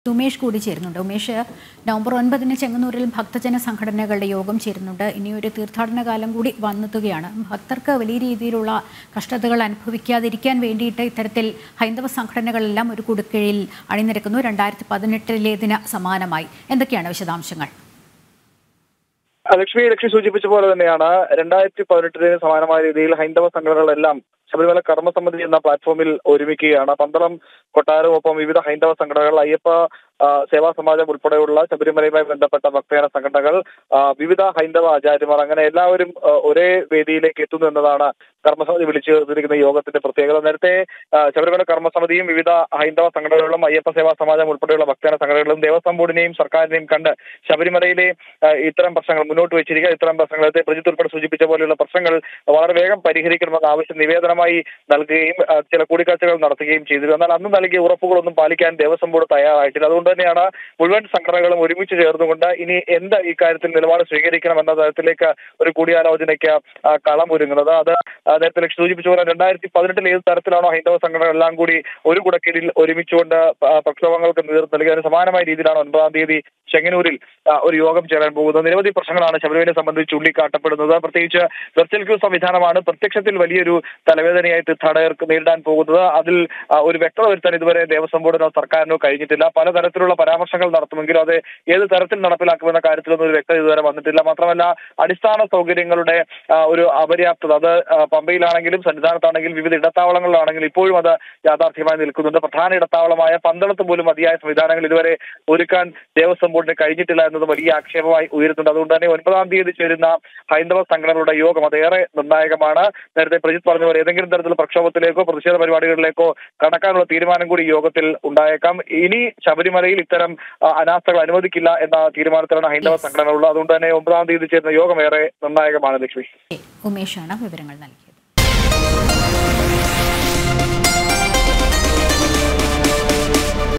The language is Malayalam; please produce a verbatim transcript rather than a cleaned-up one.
ഉമേഷ് കൂടി ചേരുന്നുണ്ട്. ഉമേഷ്, നവംബർ ഒൻപതിന് ചെങ്ങന്നൂരിൽ ഭക്തജന സംഘടനകളുടെ യോഗം ചേരുന്നുണ്ട്. ഇനിയൊരു തീർത്ഥാടന കാലം കൂടി വന്നെത്തുകയാണ്. ഭക്തർക്ക് വലിയ രീതിയിലുള്ള കഷ്ടതകൾ അനുഭവിക്കാതിരിക്കാൻ വേണ്ടിയിട്ട് ഇത്തരത്തിൽ ഹൈന്ദവ സംഘടനകളെല്ലാം ഒരു കുടുക്കീഴിൽ അണിനിരക്കുന്നു. രണ്ടായിരത്തി പതിനെട്ടിലേതിന് സമാനമായി എന്തൊക്കെയാണ് വിശദാംശങ്ങൾ? ലക്ഷ്മി ലക്ഷ്മി സൂചിപ്പിച്ച പോലെ തന്നെയാണ് രണ്ടായിരത്തി പതിനെട്ടിന് സമാനമായ രീതിയിൽ ഹൈന്ദവ സംഘടനകളെല്ലാം ശബരിമല കർമ്മസമിതി എന്ന പ്ലാറ്റ്ഫോമിൽ ഒരുമിക്കുകയാണ്. പന്തളം കൊട്ടാരവും ഒപ്പം വിവിധ ഹൈന്ദവ സംഘടനകൾ, അയ്യപ്പ സേവാ സമാജം ഉൾപ്പെടെയുള്ള ശബരിമലയുമായി ബന്ധപ്പെട്ട ഭക്തജന സംഘടനകൾ, വിവിധ ഹൈന്ദവ ആചാര്യന്മാർ, അങ്ങനെ എല്ലാവരും ഒരേ വേദിയിലേക്ക് എത്തുന്നു എന്നതാണ് കർമ്മസമിതി വിളിച്ചു ചേർത്തിരിക്കുന്ന യോഗത്തിന്റെ പ്രത്യേകത. നേരത്തെ ശബരിമല കർമ്മസമിതിയും വിവിധ ഹൈന്ദവ സംഘടനകളും അയ്യപ്പ സേവാ സമാജം ഉൾപ്പെടെയുള്ള ഭക്തജന സംഘടനകളും ദേവസ്വം ബോർഡിനെയും സർക്കാരിനെയും കണ്ട് ശബരിമലയിലെ ഇത്തരം പ്രശ്നങ്ങൾ മുന്നോട്ട് വെച്ചിരിക്കുക, ഇത്തരം പ്രശ്നങ്ങളെ പ്രജിത്ത് ഉൾപ്പെടെ സൂചിപ്പിച്ച പോലെയുള്ള പ്രശ്നങ്ങൾ വളരെ വേഗം പരിഹരിക്കണമെന്ന ആവശ്യം നിവേദനമായി നൽകുകയും ചില കൂടിക്കാഴ്ചകൾ നടത്തുകയും ചെയ്തിരുന്നു. എന്നാൽ അന്ന് നൽകിയ ഉറപ്പുകളൊന്നും പാലിക്കാൻ ദേവസ്വം ബോർഡ് തയ്യാറായിട്ടില്ല. അതുകൊണ്ട് തന്നെയാണ് മുഴുവൻ സംഘടനകളും ഒരുമിച്ച് ചേർന്നുകൊണ്ട് ഇനി എന്ത് ഇക്കാര്യത്തിൽ നിലപാട് സ്വീകരിക്കണം എന്ന തരത്തിലേക്ക് ഒരു കൂടിയാലോചനയ്ക്ക് കളമൊരുങ്ങുന്നത്. അത് നേരത്തെ സൂചിപ്പിച്ച പോലെ രണ്ടായിരത്തി പതിനെട്ടിൽ ഏത് തരത്തിലാണോ ഹൈന്ദവ സംഘടനകളെല്ലാം കൂടി ഒരു കുടക്കീഴിൽ ഒരുമിച്ചുകൊണ്ട് പ്രക്ഷോഭങ്ങൾക്ക് നേതൃത്വം നൽകിയ സമാനമായ രീതിയിലാണ് ഒൻപതാം തീയതി ചെങ്ങന്നൂരിൽ ഒരു യോഗം ചേരാൻ പോകുന്നത്. നിരവധി പ്രശ്നങ്ങളാണ് ശബരിമലയെ സംബന്ധിച്ച് ചൂണ്ടിക്കാട്ടപ്പെടുന്നത്. പ്രത്യേകിച്ച് വെർച്വൽ ക്യൂ സംവിധാനമാണ് പ്രത്യക്ഷത്തിൽ വലിയൊരു തലവേദനയായി തീർത്ഥാടകർക്ക് നേരിടാൻ പോകുന്നത്. അതിൽ ഒരു വ്യക്തത വരുത്താൻ ഇതുവരെ ദേവസ്വം ബോർഡിനോ സർക്കാരിനോ കഴിഞ്ഞിട്ടില്ല. പലതരത്തിലുള്ള പരാമർശങ്ങൾ നടത്തുമെങ്കിലും അത് ഏത് തരത്തിൽ നടപ്പിലാക്കുമെന്ന കാര്യത്തിലൊന്നും ഒരു വ്യക്തത ഇതുവരെ വന്നിട്ടില്ല. മാത്രമല്ല, അടിസ്ഥാന സൗകര്യങ്ങളുടെ ഒരു അപര്യാപ്തത, അത് പമ്പയിലാണെങ്കിലും സന്നിധാനത്താണെങ്കിലും വിവിധ ഇടത്താവളങ്ങളിലാണെങ്കിലും ഇപ്പോഴും അത് യാഥാർത്ഥ്യമായി നിൽക്കുന്നുണ്ട്. പ്രധാന ഇടത്താവളമായ പന്തളത്ത് പോലും മതിയായ സംവിധാനങ്ങൾ ഇതുവരെ ഒരുക്കാൻ ദേവസ്വം ബോർഡിന് കഴിഞ്ഞിട്ടില്ല എന്നത് വലിയ ആക്ഷേപമായി ഉയരുന്നുണ്ട്. അതുകൊണ്ട് തന്നെ ഒൻപതാം തീയതി ചേരുന്ന ഹൈന്ദവ സംഘടനകളുടെ യോഗം അതേറെ നിർണായകമാണ്. നേരത്തെ പ്രജിത്ത് പറഞ്ഞ പോലെ ഏതെങ്കിലും തരത്തിലുള്ള പ്രക്ഷോഭത്തിലേക്കോ പ്രതിഷേധ പരിപാടികളിലേക്കോ കടക്കാനുള്ള തീരുമാനം കൂടി യോഗത്തിൽ ഉണ്ടായേക്കാം. ഇനി ശബരിമലയിൽ ഇത്തരം അനാസ്ഥകൾ അനുവദിക്കില്ല എന്ന തീരുമാനത്തിലാണ് ഹൈന്ദവ സംഘടനകളുള്ളത്. അതുകൊണ്ട് തന്നെ ഒമ്പതാം തീയതി ചേരുന്ന യോഗം ഏറെ നിർണായകമാണ്. ലക്ഷ്മി, ഉമേഷാണ് വിവരങ്ങൾ നൽകിയത്.